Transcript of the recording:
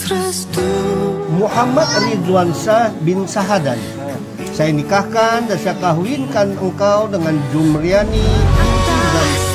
Muhammad Ridwan Shah bin Sahadan. Saya nikahkan dan saya kawinkan engkau dengan Jumriani dan